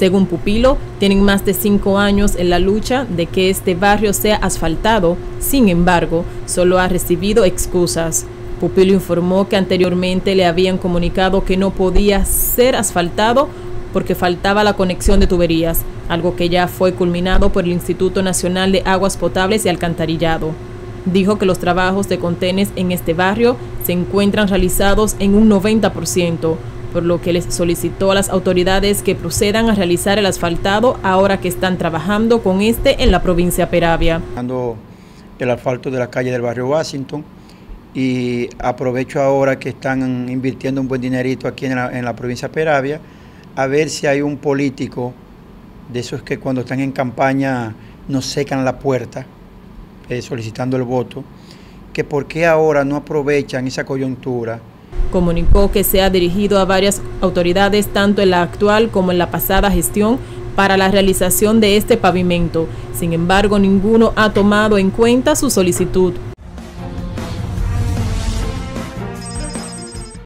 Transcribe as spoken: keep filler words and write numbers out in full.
Según Pupilo, tienen más de cinco años en la lucha de que este barrio sea asfaltado. Sin embargo, solo ha recibido excusas. Pupilo informó que anteriormente le habían comunicado que no podía ser asfaltado porque faltaba la conexión de tuberías, algo que ya fue culminado por el Instituto Nacional de Aguas Potables y Alcantarillado. Dijo que los trabajos de contenes en este barrio se encuentran realizados en un noventa por ciento, por lo que les solicitó a las autoridades que procedan a realizar el asfaltado ahora que están trabajando con este en la provincia de Peravia. El asfalto de la calle del barrio Washington, y aprovecho ahora que están invirtiendo un buen dinerito aquí en la, en la provincia de Peravia, a ver si hay un político de esos que cuando están en campaña nos secan la puerta eh, solicitando el voto, que por qué ahora no aprovechan esa coyuntura. Comunicó que se ha dirigido a varias autoridades, tanto en la actual como en la pasada gestión, para la realización de este pavimento. Sin embargo, ninguno ha tomado en cuenta su solicitud.